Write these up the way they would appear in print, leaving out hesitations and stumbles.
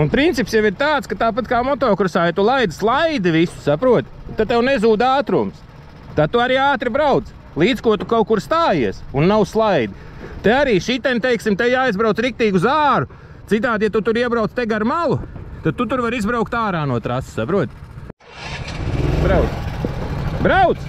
Un princips jau ir tāds, ka tāpat kā motokrosā, ja tu laidi slaidi visu, saproti, tad tev nezūd ātrums. Tad tu arī ātri brauc, līdz ko tu kaut kur stājies un nav slaidi. Te arī šitien, teiksim, te jāizbrauc riktīgi uz āru. Citādi, ja tu tur iebrauc te gar malu, tad tu tur var izbraukt ārā no trases, saproti? Brauc! Brauc!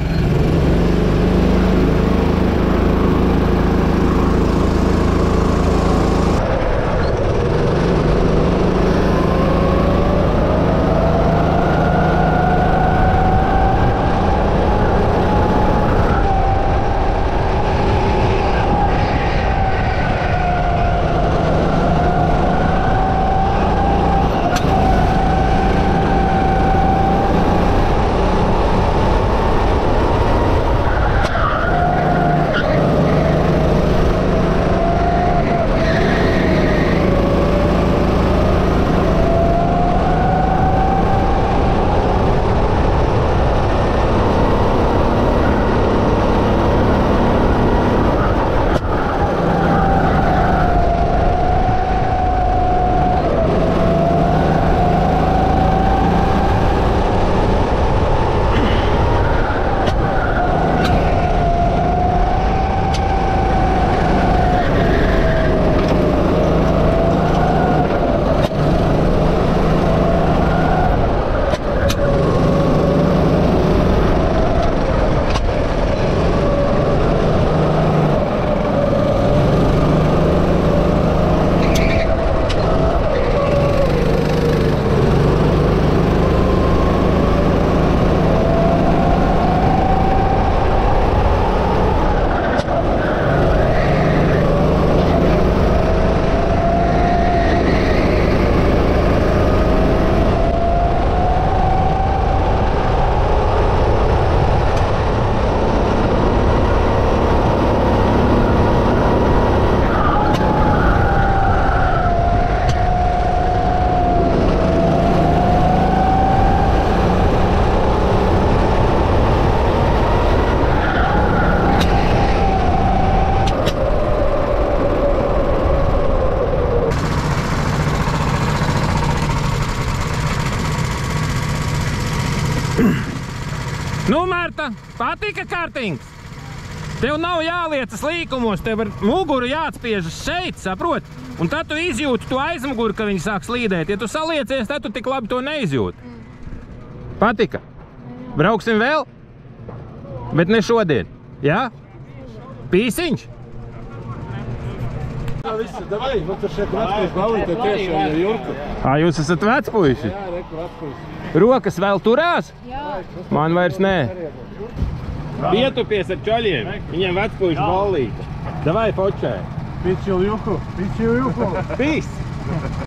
Nu, Marta, patika kartings? Tev nav jāliecas līkumos, tev ar muguru jāatspiežas šeit, saprot? Un tad tu izjūti to aizmuguru, ka viņi sāk slīdēt. Ja tu saliecies, tad tu tik labi to neizjūti. Patika? Brauksim vēl? Bet ne šodien, jā? Pīsiņš? Davai, nu tur šeit vecpuiši balīte tiešām ir Jurka. Jūs esat vecpuiši? Jā, reku vecpuiši. Rokas vēl turās? Jā. Man vairs nē. Pietupies ar čoļiem, viņiem vecpuiši balīte. Davai, počē. Pičil Juku, pičil Juku. Pīs!